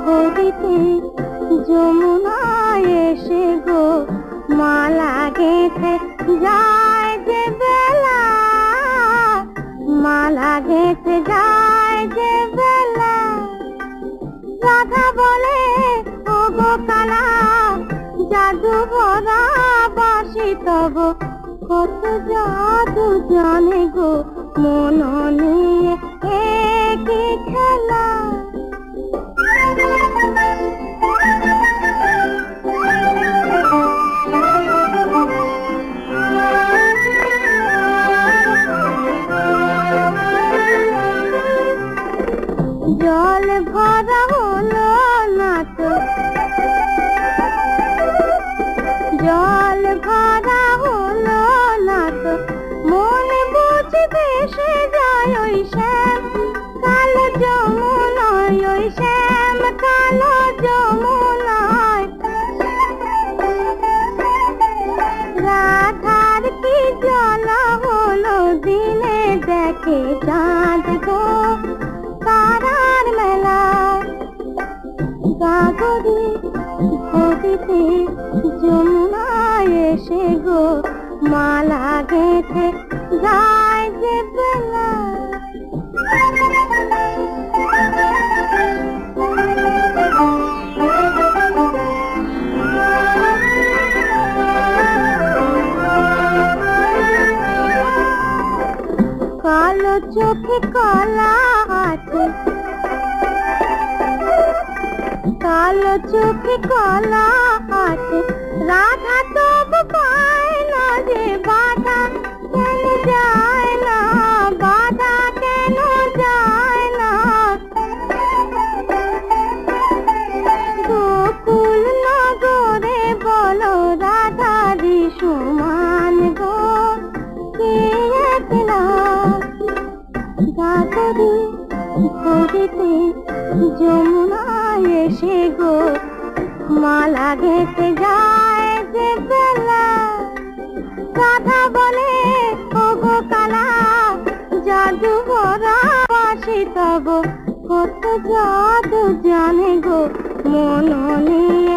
ঘড়িতে যমুনায় এসে গো মালা গেঁথে যায় যে বেলা, মালা গেঁথে যায় যে বেলা। রাধা বলে ও গো কালা, জাদু ভরা বাঁশি তব কত জাদু জানে গো মন নিয়ে কি খেলা। জল ভরা হলো না তো, জল ভরা হলো না তো, মন বুঝবে সে যায় ওই শ্যাম কালো যমুনায়, ওই শ্যাম কালো যমুনায়। রাধার কি জ্বালা হলো দিনে দেখে চাঁদ গো তারার মেলা। গাগরে ঘড়িতে যমুনায় এসে গো মালা গেঁথে যায় যে বেলা। কালো চোখে কলা আছে, কালো চোখে কলা আছে, রাধা তব পায় না যে বাধা কেন যায় না, বাধা কেন যায় না। গোকুল নগরে বলো রাধারি সমান গো কে একলা। গাগরে ঘড়িতে যমুনায় এসে গো মালা গেঁথে যায় যে বেলা। রাধা বলে ও গো কালা, জাদু ভরা বাঁশি তব কত জাদু জানে গো মন নিয়ে